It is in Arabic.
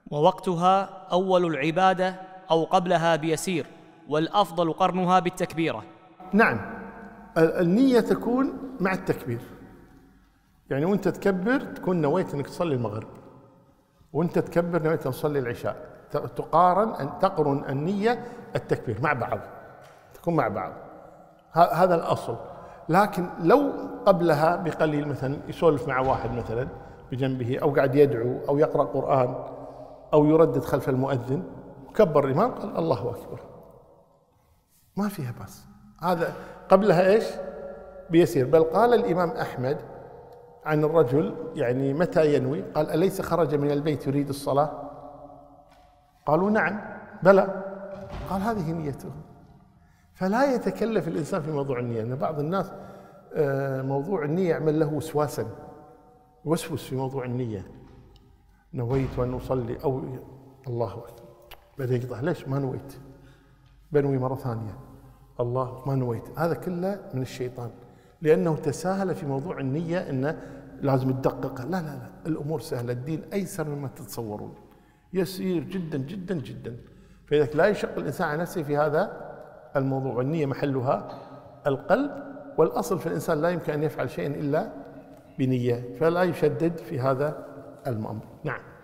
ووقتها أول العبادة أو قبلها بيسير، والأفضل قرنها بالتكبيرة. نعم، النية تكون مع التكبير، يعني وانت تكبر تكون نويت انك تصلي المغرب، وانت تكبر نويت ان تصلي العشاء، تقرن النية التكبير مع بعض، تكون مع بعض، هذا الأصل. لكن لو قبلها بقليل مثلا يسولف مع واحد مثلا بجنبه، أو قاعد يدعو أو يقرأ قرآن أو يردد خلف المؤذن، وكبر الإمام قال الله أكبر، ما فيها بس، هذا قبلها إيش؟ بيسير. بل قال الإمام أحمد عن الرجل يعني متى ينوي؟ قال أليس خرج من البيت يريد الصلاة؟ قالوا نعم بلى، قال هذه نيته. فلا يتكلف الإنسان في موضوع النية، أن بعض الناس موضوع النية يعمل له وسواسا، يوسوس في موضوع النية، نويت أن أصلي أو الله أكبر، بدأ يقطع، ليش ما نويت؟ بنوي مرة ثانية، الله ما نويت. هذا كله من الشيطان، لأنه تساهل في موضوع النية، أنه لازم تدقق. لا لا لا، الأمور سهلة، الدين أيسر مما تتصورون، يسير جدا جدا جدا. فإذا لا يشق الإنسان على نفسه في هذا الموضوع. النية محلها القلب، والأصل في الإنسان لا يمكن أن يفعل شيئا إلا بنية، فلا يشدد في هذا الأمر. نعم.